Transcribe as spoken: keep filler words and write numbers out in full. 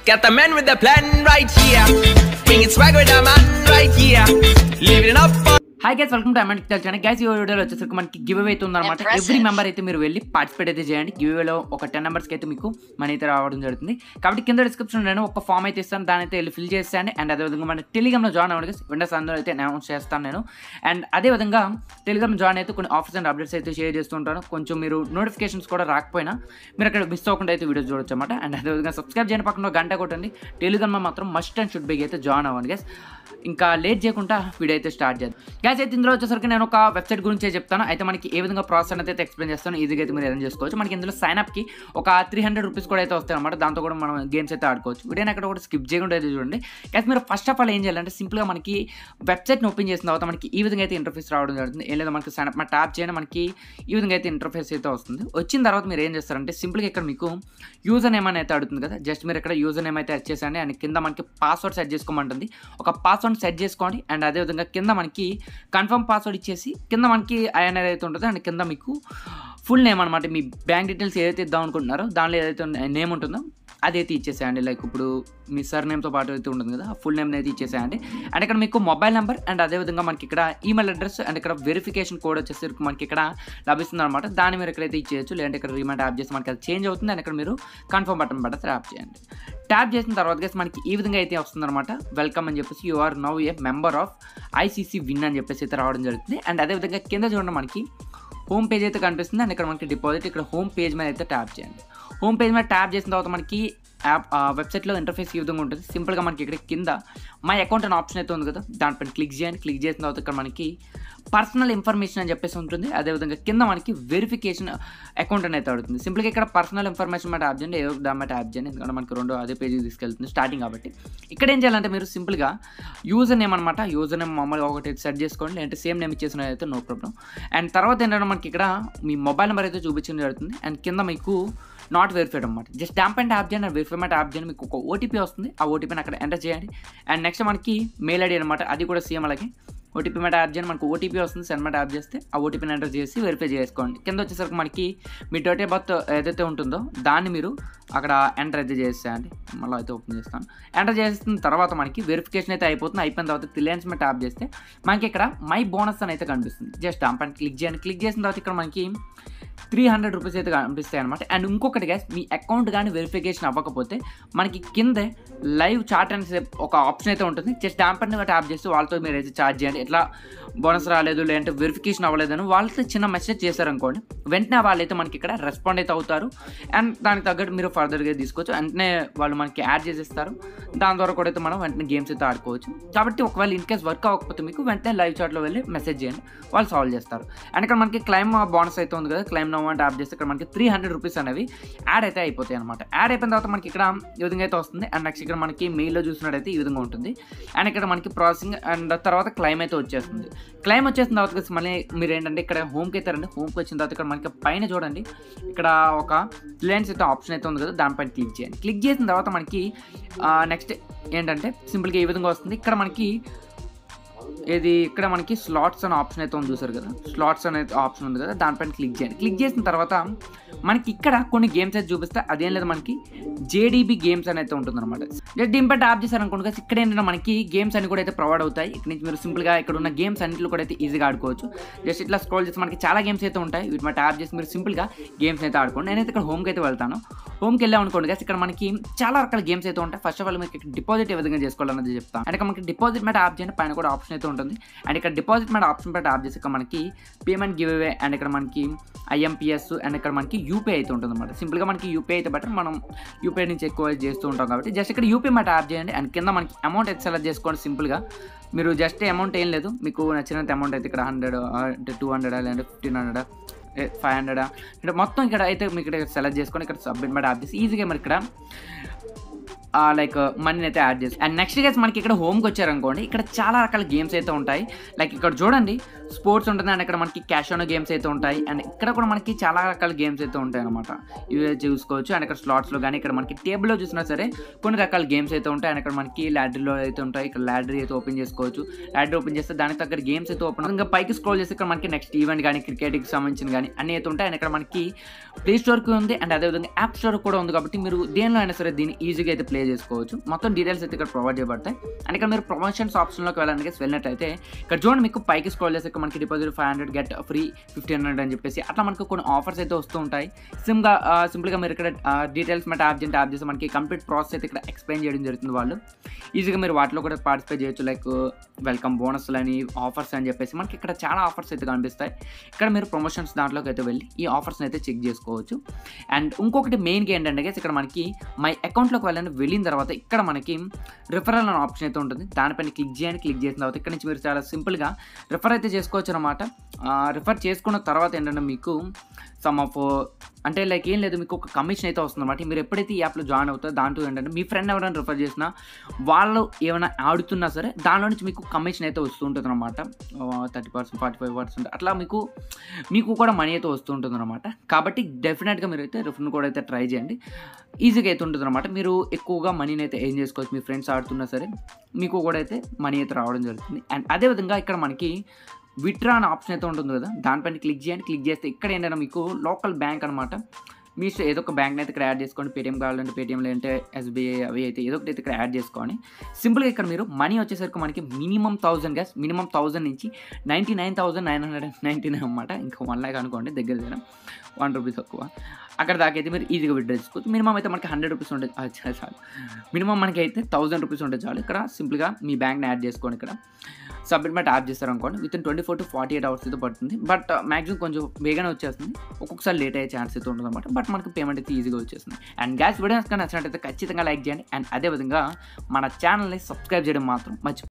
Got the man with the plan right here. Bringing swag with the man right here. Living up for hi guys, welcome to అమెంట్ channel. Guys ఈ వీడియోలో వచ్చేసరికి మనకి give away అయితే ఉందన్నమాట. Every member అయితే మీరు వెళ్ళి పార్టిసిపేట్ అయితే చేయండి. గివ్ అవేలో ఒక టెన్ మెంబర్స్కి అయితే మీకు మనీ అయితే రావడం జరుగుతుంది. కాబట్టి కింద డిస్క్రిప్షన్ నేను ఒక ఫామ్ అయితే ఇస్తాను, దాని అయితే వెళ్ళి ఫిల్ చేస్తాను. అండ్ అదేవిధంగా మన టెలిగ్రామ్లో జాయిన్ అవ్వండి. విండోస్ అందులో అయితే అనౌన్స్ చేస్తాను నేను. అండ్ అదేవిధంగా టెలిగ్రామ్ జాయిన్ అయితే కొన్ని ఆఫర్స్ అండ్ అప్డేట్స్ అయితే షేర్ చేస్తుంటాను. కొంచెం మీరు నోటిఫికేషన్స్ కూడా రాకపోయినా మీరు అక్కడ మిస్ అవ్వకుండా అయితే వీడియోస్ చూడొచ్చు అనమాట. అండ్ అదేవిధంగా సబ్స్క్రైబ్ చేయని పక్కన గంట కొట్టండి. టెలిగ్రామ్ మాత్రం మస్ట్ అండ్ షుడ్ బి అయితే జాయిన్ అవ్వండి గైస్. ఇంకా లేట్ చేయకుండా వీడియో అయితే స్టార్ట్ చేద్దాం గైస్. అయితే ఇందులో వచ్చేసరికి నేను ఒక వెబ్సైట్ గురించి చెప్తాను. అయితే మనకి ఏ విధంగా ప్రాసెస్ అనేది అయితే ఎక్స్ప్లెయిన్ చేస్తాను. ఈజీగా అయితే మీరు అరేంజ్ చేసుకోవచ్చు. మనకి ఇందులో సైన్ అప్కి ఒక త్రీ హండ్రెడ్ రూపీస్ కూడా అయితే వస్తాయి అనమాట. దాంతో కూడా మనం గేమ్స్ అయితే ఆడుకోవచ్చు. వీడియోని అక్కడ కూడా స్కిప్ చేయకుండా అయితే చూడండి గైస్. మీరు ఫస్ట్ ఆఫ్ ఆల్ ఏం చేయాలంటే సింపుల్గా మనకి వెబ్సైట్ని ఓపెన్ చేసిన తర్వాత మనకి ఈ విధంగా అయితే ఇంటర్ఫేస్ రావడం జరుగుతుంది. ఏం లేదా మనకి సైన్ అప్ ట్యాప్ చేయండి, మనకి ఈ విధంగా అయితే ఇంటర్ఫేస్ అయితే వస్తుంది. వచ్చిన తర్వాత మీరు ఏం చేస్తారంటే సింపుల్గా ఇక్కడ మీకు యూజర్ నేమ్ అని అయితే అడుగుతుంది కదా. జస్ట్ మీరు ఇక్కడ యూజర్ నేమ్ అయితే సెట్ చేసండి. అండ్ కింద మనకి పాస్వర్డ్ సెట్ చేసుకోమంటుంది. ఒక పాస్వర్డ్ సెట్ చేసుకోండి. అండ్ అదేవిధంగా కింద మనకి కన్ఫర్మ్ పాస్వర్డ్ ఇచ్చేసి కింద మనకి ఐ అనేది అయితే ఉంటుందో అండ్ కింద మీకు ఫుల్ నేమ్ అనమాట. మీ బ్యాంక్ డీటెయిల్స్ ఏదైతే ఇద్దాం అనుకుంటున్నారో దానిలో ఏదైతే నేమ్ ఉంటుందో అదైతే ఇచ్చేసేయండి. లైక్ ఇప్పుడు మీ సర్ నేమ్తో పాటు అయితే ఉంటుంది కదా, ఆ ఫుల్ నేమ్ అయితే ఇచ్చేసేయండి. అండ్ ఇక్కడ మీకు మొబైల్ నెంబర్ అండ్ అదేవిధంగా మనకి ఇక్కడ ఈమెయిల్ అడ్రస్ అండ్ ఇక్కడ వెరిఫికేషన్ కోడ్ వచ్చేసరికి మనకి ఇక్కడ లభిస్తుంది అనమాట. దాన్ని మీరు ఇక్కడైతే ఇచ్చేయచ్చు. లేదంటే ఇక్కడ రీమైండ్ ట్యాప్ చేసి మనకి అది చేంజ్ అవుతుంది. అండ్ ఇక్కడ మీరు కన్ఫర్మ్ బటన్ బట్ట ట్యాప్ చేయండి. ట్యాప్ చేసిన తర్వాత గైస్ మనకి ఈ విధంగా అయితే వస్తుంది అనమాట. వెల్కమ్ అని చెప్పేసి you are now a member of ICC win అని చెప్పేసి అయితే రావడం జరుగుతుంది. అండ్ అదేవిధంగా కింద చూడండి మనకి హోమ్ పేజ్ అయితే కనిపిస్తుంది. అండ్ ఇక్కడ మనకి డిపాజిట్ ఇక్కడ హోమ్ పేజ్ మీద అయితే ట్యాప్ చేయండి. హోమ్ పేజ్ మీద ట్యాప్ చేసిన తర్వాత మనకి యాప్ వెబ్సైట్లో ఇంటర్ఫేస్ ఈ విధంగా ఉంటుంది. సింపుల్గా మనకి ఇక్కడ కింద మై అకౌంట్ అనే ఆప్షన్ అయితే ఉంది కదా, దానిపైన క్లిక్ చేయండి. క్లిక్ చేసిన తర్వాత ఇక్కడ మనకి పర్సనల్ ఇన్ఫర్మేషన్ అని చెప్పేసి ఉంటుంది. అదేవిధంగా కింద మనకి వెరిఫికేషన్ అకౌంట్ అని అయితే అడుగుతుంది. సింపుల్గా ఇక్కడ పర్సనల్ ఇన్ఫర్మేషన్ మీద ట్యాప్ చేయండి, ఏదో దాని మీద ట్యాప్ చేయండి. ఎందుకంటే మనకి రెండు అదే పేజీకి తీసుకెళ్తుంది స్టార్టింగ్ కాబట్టి. ఇక్కడ ఏం చేయాలంటే మీరు సింపుల్గా యూజర్ నేమ్ అనమాట, యూజర్ నేమ్ మామూలుగా ఒకటి సెట్ చేసుకోండి. లేదంటే సేమ్ నేమ్ ఇచ్చేసిన అయితే నో ప్రాబ్లం. అండ్ తర్వాత ఏంటంటే మనకి ఇక్కడ మీ మొబైల్ నెంబర్ అయితే చూపించడం జరుగుతుంది. అండ్ కింద మీకు నాట్ వెరిఫైడ్ అనమాట. జస్ట్ డాంప్ అండ్ ట్యాప్ చేయండి. వెరిఫై మీద ట్యాప్ చేయండి. మీకు ఒక ఓటీపీ వస్తుంది. ఆ ఓటీపీని అక్కడ ఎంటర్ చేయండి. అండ్ నెక్స్ట్ మనకి మెయిల్ ఐడి అనమాట, అది కూడా సేమ్ అలాగే ఓటీపీ మీద ట్యాప్ చేయండి. మనకు ఓటీపీ వస్తుంది. సెండ్ మీద ట్యాప్ చేస్తే ఆ ఓటీపీని ఎంటర్ చేసి వెరిఫై చేసుకోండి. కింద వచ్చేసరికి మనకి మీ డేట్ ఆఫ్ బర్త్ ఏదైతే ఉంటుందో దాన్ని మీరు అక్కడ ఎంటర్ అయితే చేసేయండి. మళ్ళీ అయితే ఓపెన్ చేస్తాను. ఎంటర్ చేసిన తర్వాత మనకి వెరిఫికేషన్ అయితే అయిపోతుంది. అయిపోయిన తర్వాత క్లియరెన్స్ మీద ట్యాప్ చేస్తే మనకి ఇక్కడ మై బోనస్ అని అయితే కనిపిస్తుంది. జస్ట్ డాంప్ అండ్ క్లిక్ చేయండి. క్లిక్ చేసిన తర్వాత ఇక్కడ మనకి త్రీ హండ్రెడ్ రూపీస్ అయితే కనిపిస్తాయి అనమాట. అండ్ ఇంకొకటి గైస్, మీ అకౌంట్ కానీ వెరిఫికేషన్ అవ్వకపోతే మనకి కిందే లైవ్ చాట్ అనే ఒక ఆప్షన్ అయితే ఉంటుంది. జస్ట్ డాంప్ అండ్ ట్యాప్ చేస్తే వాళ్ళతో మీరు అయితే చార్జ్ చేయండి. ఎట్లా బోనస్ రాలేదు లేదంటే వెరిఫికేషన్ అవ్వలేదని వాళ్ళతో చిన్న మెసేజ్ చేశారనుకోండి, వెంటనే వాళ్ళైతే మనకి ఇక్కడ రెస్పాండ్ అయితే అవుతారు. అండ్ దానికి తగ్గట్టు మీరు ఫర్దర్గా తీసుకోవచ్చు. వెంటనే వాళ్ళు మనకి యాడ్ చేసేస్తారు. దాని ద్వారా కూడా అయితే మనం వెంటనే గేమ్స్ అయితే ఆడుకోవచ్చు. కాబట్టి ఒకవేళ ఇన్ కేస్ వర్క్ అవ్వకపోతే మీకు వెంటనే లైవ్ చాట్లో వెళ్ళి మెసేజ్ చేయండి, వాళ్ళు సాల్వ్ చేస్తారు. అండ్ ఇక్కడ మనకి క్లైమ్ బోనస్ అయితే ఉంది కదా, క్లైమ్ నో అని ట్యాప్ చేస్తే ఇక్కడ మనకి త్రీ హండ్రెడ్ రూపీస్ అనేవి యాడ్ అయితే అయిపోతాయి అనమాట. యాడ్ అయిపోయిన తర్వాత మనకి ఇక్కడ ఈ విధంగా అయితే వస్తుంది. అండ్ నెక్స్ట్ ఇక్కడ మనకి మెయిల్లో చూసినట్టయితే ఈ విధంగా ఉంటుంది. అండ్ ఇక్కడ మనకి ప్రాసెసింగ్ అండ్ తర్వాత క్లైమ్ అయితే వచ్చేస్తుంది. క్లైమ్ వచ్చేసిన తర్వాత మళ్ళీ మీరు ఏంటంటే ఇక్కడ హోమ్కి అయితే రండి. హోమ్కి వచ్చిన తర్వాత ఇక్కడ మనకి పైన చూడండి, ఇక్కడ ఒక క్లియరెన్స్ అయితే ఆప్షన్ అయితే ఉంది కదా, దానిపైన క్లిక్ చేయండి. క్లిక్ చేసిన తర్వాత మనకి నెక్స్ట్ ఏంటంటే సింపుల్గా ఈ విధంగా వస్తుంది. ఇక్కడ మనకి ఇది ఇక్కడ మనకి స్లాట్స్ అనే ఆప్షన్ అయితే ఉంది చూసారు కదా, స్లాట్స్ అనే ఆప్షన్ ఉంది కదా, దానిపైన క్లిక్ చేయండి. క్లిక్ చేసిన తర్వాత మనకి ఇక్కడ కొన్ని గేమ్స్ అయితే చూపిస్తే అదేం లేదు మనకి జేడీబీ గేమ్స్ అని అయితే ఉంటుంది అనమాట. జస్ట్ దీనిపై ట్యాప్ చేశారనుకోండి కదా, ఇక్కడ ఏంటంటే మనకి గేమ్స్ అన్ని కూడా అయితే ప్రొవైడ్ అవుతాయి. ఇక్కడ నుంచి మీరు సింపుల్గా ఇక్కడ ఉన్న గేమ్స్ అన్నింటిలో కూడా అయితే ఈజీగా ఆడుకోవచ్చు. జస్ట్ ఇట్లా స్క్రోల్ చేసి మనకి చాలా గేమ్స్ అయితే ఉంటాయి. వీటి మీద ట్యాప్ చేసి మీరు సింపుల్గా గేమ్స్ అయితే ఆడుకోండి. నేనైతే ఇక్కడ హోమ్కి అయితే వెళ్తాను. హోమ్కి వెళ్ళాం అనుకోండి కదా, ఇక్కడ మనకి చాలా రకాల గేమ్స్ అయితే ఉంటాయి. ఫస్ట్ ఆఫ్ ఆల్ మీకు ఇక్కడ డిపాజిట్ ఏ విధంగా చేసుకోవాలన్నది చెప్తాను. అండ్ ఇక్కడ మనకి డిపాజిట్ మీద ట్యాప్ చేయండి, పైన కూడా ఆప్షన్ అయితే ఉంటుంది. అండ్ ఇక్కడ డిపాజిట్ మీద ఆప్షన్ పై ట్యాప్ చేసి ఇక్కడ మనకి పేమెంట్ గివ్ అవే అండ్ ఇక్కడ మనకి ఐఎంపిఎస్ అండ్ ఇక్కడ మనకి యూపీఐ అయితే ఉంటుంది అనమాట. సింపుల్గా మనకి యూపీఐ అయితే బెటర్, మనం యూపీఐ నుంచి ఎక్కువ చేస్తూ ఉంటాం కాబట్టి జస్ట్ ఇక్కడ యూపీఐ మీద ట్యాప్ చేయండి. అండ్ కింద మనకి అమౌంట్ అయితే సెలెక్ట్ చేసుకోండి. సింపుల్గా మీరు జస్ట్ అమౌంట్ ఏం లేదు, మీకు నచ్చినంత అమౌంట్ అయితే ఇక్కడ హండ్రెడ్ అంటే టూ హండ్రెడ్ లేదంటే ఫిఫ్టీన్ హండ్రెడ్ ఫైవ్ హండ్రెడ్ ఇక్కడ మొత్తం ఇక్కడ అయితే మీకు ఇక్కడ సెలెక్ట్ చేసుకొని ఇక్కడ సబ్మిట్ మీద ట్యాప్ చేసి ఈజీగా మరి ఇక్కడ లైక్ మనీని అయితే యాడ్ చేసి. అండ్ నెక్స్ట్ గేస్ మనకి ఇక్కడ హోమ్కి వచ్చారనుకోండి, ఇక్కడ చాలా రకాల గేమ్స్ అయితే ఉంటాయి. లైక్ ఇక్కడ చూడండి స్పోర్ట్స్ ఉంటుంది. అండ్ ఇక్కడ మనకి క్యాష్ ఆన్ గేమ్స్ అయితే ఉంటాయి. అండ్ ఇక్కడ కూడా మనకి చాలా రకాల గేమ్స్ అయితే ఉంటాయి అనమాట, ఇవి చూసుకోవచ్చు. అండ్ ఇక్కడ స్లాట్స్లో కానీ ఇక్కడ మనకి టేబుల్లో చూసినా సరే కొన్ని రకాల గేమ్స్ అయితే ఉంటాయి. అండ్ ఇక్కడ మనకి ల్యాడరీలో అయితే ఉంటాయి. ఇక్కడ ల్యాడరీ అయితే ఓపెన్ చేసుకోవచ్చు. ల్యాడరీ ఓపెన్ చేస్తే దానికి తగ్గ గేమ్స్ అయితే ఓపెన్. ఇంకా పైకి స్క్రోల్ చేస్తే ఇక్కడ మనకి నెక్స్ట్ ఈవెంట్ కానీ క్రికెట్కి సంబంధించిన కానీ అన్నీ అయితే ఉంటాయి. అండ్ ఇక్కడ మనకి ప్లే స్టోర్కి ఉంది అండ్ అదేవిధంగా యాప్ స్టోర్ కూడా ఉంది. కాబట్టి మీరు దేనిలో అయినా సరే దీన్ని ఈజీగా అయితే ప్లే చేసుకోవచ్చు. మొత్తం డీటెయిల్స్ అయితే ఇక్కడ ప్రొవైడ్ చేయబడతాయి. అండ్ ఇక్కడ మీరు ప్రమోషన్స్ ఆప్షన్లోకి వెళ్ళడానికి వెళ్ళినట్లయితే ఇక్కడ చూడండి, మీకు పైకి స్క్రోల్ చేస్తే మనకి deposit five hundred get free fifteen hundred అని చెప్పేసి అట్లా మనకు కొన్ని ఆఫర్స్ అయితే వస్తూ ఉంటాయి. సిమ్గా సింపుల్గా మీరు ఇక్కడ డీటెయిల్స్ మీద ట్యాప్ చేసి ట్యాప్ చేస్తే మనకి కంప్లీట్ ప్రాసెస్ అయితే ఇక్కడ ఎక్స్ప్లెయిన్ చేయడం జరుగుతుంది. వాళ్ళు ఈజీగా మీరు వాటిలో కూడా పార్టిసిపేట్ చేయొచ్చు. లైక్ వెల్కమ్ బోనస్లు అని, ఆఫర్స్ అని చెప్పేసి మనకి ఇక్కడ చాలా ఆఫర్స్ అయితే కనిపిస్తాయి. ఇక్కడ మీరు ప్రమోషన్స్ దాంట్లోకి అయితే వెళ్ళి ఈ ఆఫర్స్ని అయితే చెక్ చేసుకోవచ్చు. అండ్ ఇంకొకటి మెయిన్గా ఏంటంటే ఇక్కడ మనకి మై అకౌంట్లోకి వెళ్ళని వెళ్ళిన తర్వాత ఇక్కడ మనకి రిఫరల్ అనే ఆప్షన్ అయితే ఉంటుంది. దానిపైన క్లిక్ చేయండి. క్లిక్ చేసిన తర్వాత ఇక్కడ నుంచి మీరు చాలా సింపుల్గా రిఫర్ అయితే చేసుకోవచ్చు అనమాట. రిఫర్ చేసుకున్న తర్వాత ఏంటంటే మీకు సమ్ ఆఫ్ అంటే లైక్ ఏం లేదు, మీకు ఒక కమిషన్ అయితే వస్తుంది అనమాట. మీరు ఎప్పుడైతే ఈ యాప్లో జాయిన్ అవుతారో దాంట్లో ఏంటంటే మీ ఫ్రెండ్ ఎవరైనా రిఫర్ చేసినా వాళ్ళు ఏమైనా ఆడుతున్నా సరే దానిలో నుంచి మీకు కమిషన్ అయితే వస్తూ ఉంటుంది అనమాట. Thirty percent forty five percent అట్లా మీకు మీకు కూడా మనీ అయితే వస్తూ ఉంటుంది అనమాట. కాబట్టి డెఫినెట్గా మీరు అయితే రిఫర్ కూడా అయితే ట్రై చేయండి. ఈజీగా అయితే ఉంటుంది అనమాట. మీరు ఎక్కువగా మనీని అయితే ఏం చేసుకోవచ్చు. మీ ఫ్రెండ్స్ ఆడుతున్నా సరే మీకు కూడా అయితే మనీ అయితే రావడం జరుగుతుంది. అండ్ అదేవిధంగా ఇక్కడ మనకి విత్డ్రా అనే ఆప్షన్ అయితే ఉంటుంది కదా, దానిపైన క్లిక్ చేయండి. క్లిక్ చేస్తే ఇక్కడ ఏంటంటే మీకు లోకల్ బ్యాంక్ అనమాట. మీ ఏదో ఒక బ్యాంక్ని అయితే ఇక్కడ యాడ్ చేసుకోండి. పేటీఎం కావాలంటే పేటీఎం, లేదంటే ఎస్బీఐ, అవి అయితే ఏదో ఒకటి అయితే ఇక్కడ యాడ్ చేసుకోండి. సింపుల్గా ఇక్కడ మీరు మనీ వచ్చేసరికి మనకి మినిమం థౌసండ్ గ్యాస్ మినిమం థౌసండ్ నుంచి ninety nine thousand nine hundred and ninety nine అనమాట. ఇంకా వన్ ల్యాక్ అనుకోండి, దగ్గర దగ్గర వన్ రూపీస్ తక్కువ. అక్కడ దాకా అయితే మీరు ఈజీగా విత్డ్రా చేసుకోవచ్చు. మినిమం అయితే మనకి హండ్రెడ్ రూపీస్ ఉంటుంది చాలు. మినిమం మనకి అయితే థౌసండ్ రూపీస్ ఉంటుంది చాలు. ఇక్కడ సింపుల్గా మీ బ్యాంక్ని యాడ్ చేసుకోండి. ఇక్కడ సబ్మిట్ మీద ట్యాప్ చేస్తారనుకోండి, with in twenty four to forty eight hours అయితే పడుతుంది. బట్ మ్యాక్సిమం కొంచెం వేగానే వచ్చేస్తుంది. ఒక్కొక్కసారి లేట్ అయ్యే ఛాన్స్ అయితే ఉంటుంది అనమాట. బట్ మనకి పేమెంట్ అయితే ఈజీగా వచ్చేస్తుంది. అండ్ గ్యాస్ వీడియోస్ కానీ నచ్చినట్టయితే ఖచ్చితంగా లైక్ చేయండి. అండ్ అదేవిధంగా మన ఛానల్ని సబ్స్క్రైబ్ చేయడం మాత్రం మర్చిపోండి.